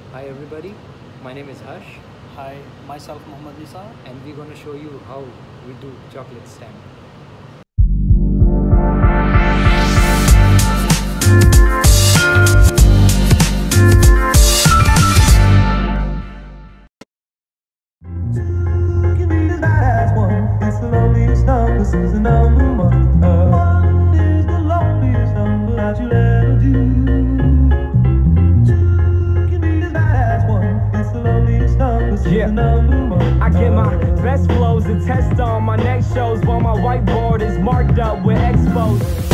Hi everybody, my name is Harsh Hi, myself Mohammad Nisa. and we're going to show you how we do chocolate stamp. Give me the last one. It's the loneliest number since the number one. What is the loneliest number that you'll ever do? Give me the last one. It's the loneliest number since the number one. I get my best flows and test on my next shows while my whiteboard is marked up with expos.